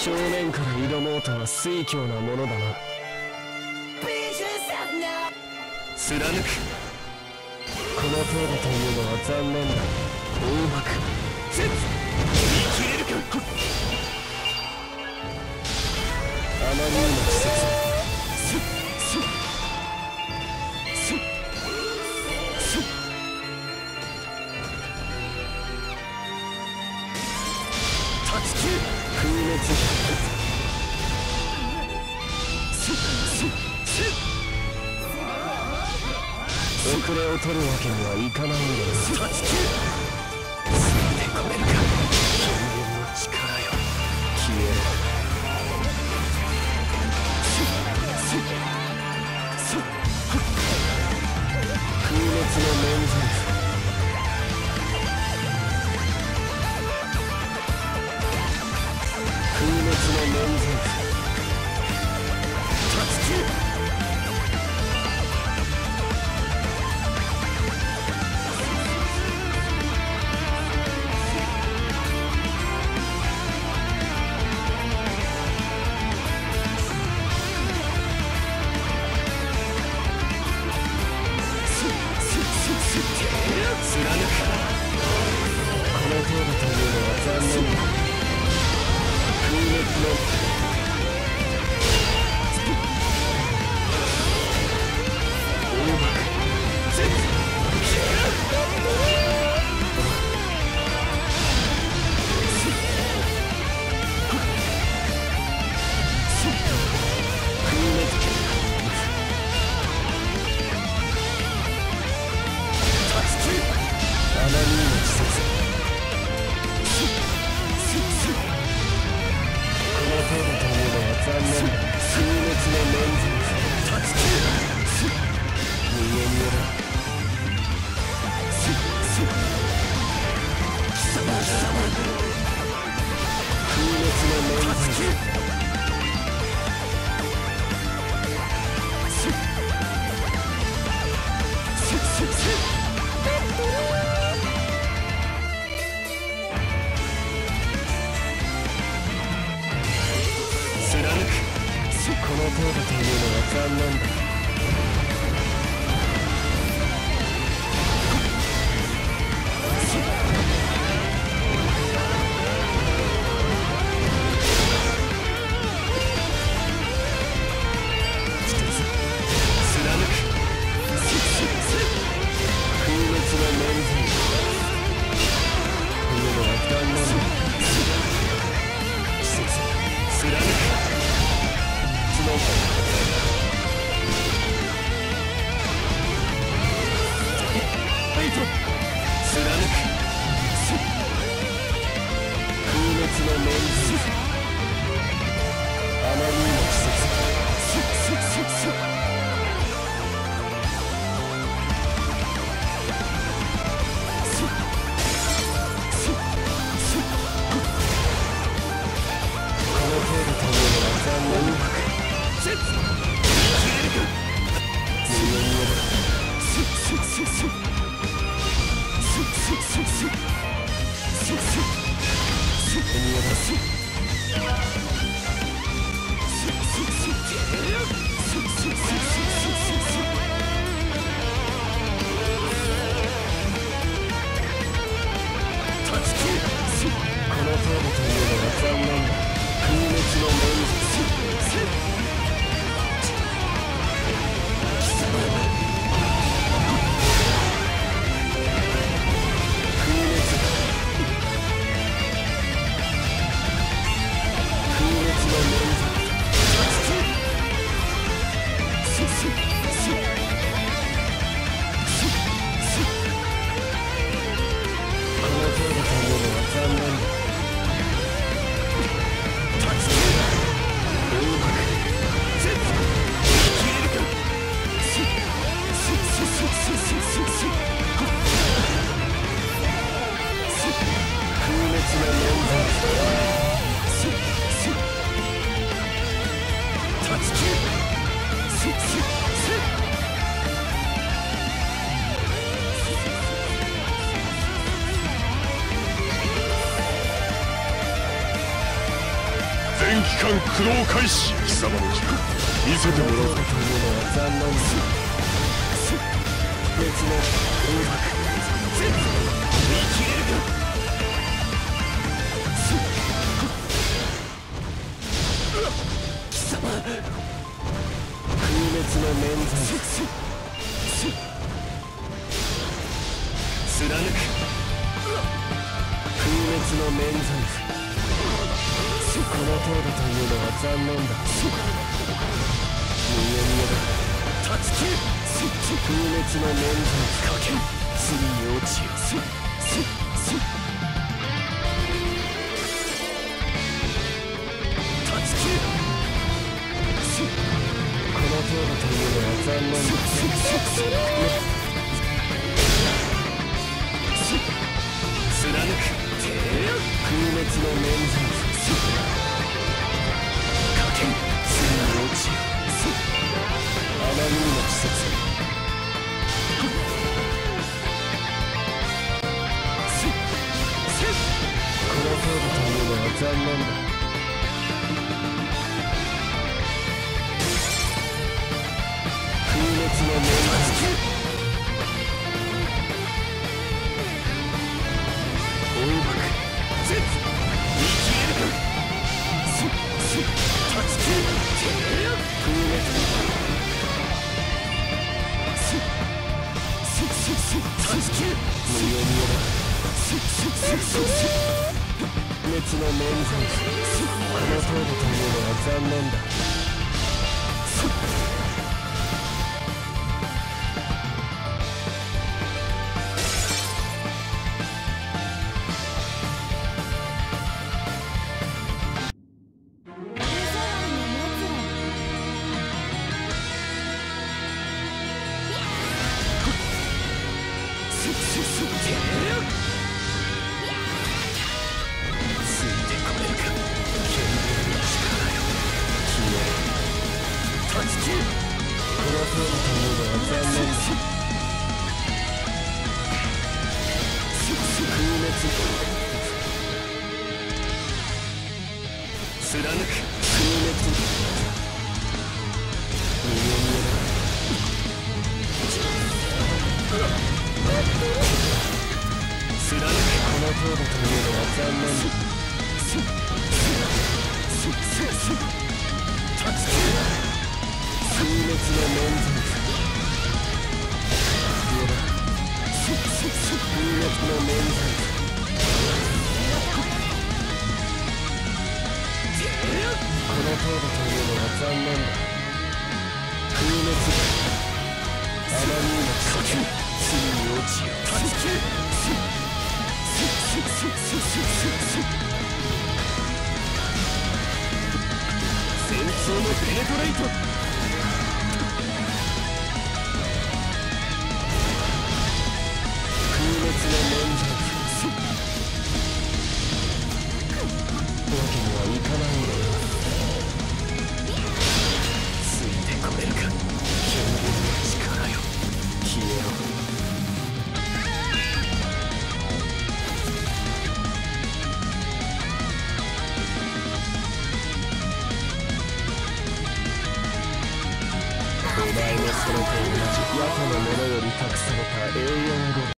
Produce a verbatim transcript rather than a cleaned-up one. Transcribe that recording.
正面から挑もうとは推挙なものだな。貫く。この程度というのは残念だ。大幕絶見切れるか。あまりにも季節すっすっすっすっ立ち切る。風滅すっすっすっ遅れを取るわけにはいかないんだよ。立ち切る。ついてこれるか。人間の力よ、消えろ。すっすっすっ風滅の面前。風滅の面前。立ち切る。貫く。この程度というのは残念だ。風滅の大幕絶あまりにも季節すっすっすっこの程度というのは残念だ。風滅の面前。立ち切る。すっ逃げ逃げだ。すっすっ貴様貴様風滅の面前。立ち切る。すっすっすっすっ貫く。この程度というのは残念だ。一つ貫く。風滅の面前。というのは残念だ。一つ貫く。 全機関駆動開始。貴様の機見せてもらおう。 というのは残念です。別の空白見切れるか。貴様空滅の免罪貫く空滅の免罪。この程度というのは残念だ。見え見えだ。断ち切る空滅の免罪かけ次に落ちよ。断ち切るこの程度というのは残念だ。貫く空滅の免罪かけ次に落ちよ。アナニーの季節この程度というのは残念だ。空滅の免罪大爆絶見切れるか。断ち切る空滅断ち切る無用無用だ。滅の免罪この程度というのは残念だ。貫く空滅見え見えだ。貫くこの程度というのは残念だ。断ち切る空滅の免罪見えだ。空滅の免罪この程度というのは残念だ。空滅アナニーの季節次に落ちよ。断ち切る戦争のペネトレイト空滅の免罪わけにはいかないんだよ。ついてこれるか権限の力よ消えろ。お前のそれと同じ野党の者より託された永遠語